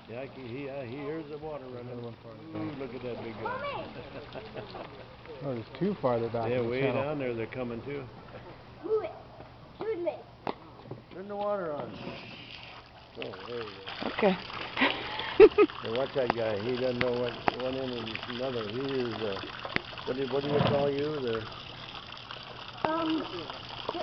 Yeah, he hears the water running. Ooh, look at that big guy. Oh, there's two farther back. Yeah, in the way channel. down there they're coming too. Move it. Shoot me. Turn the water on. Oh, there you go. Okay. Now watch that guy. He doesn't know what one end and another. He is what do you call you? The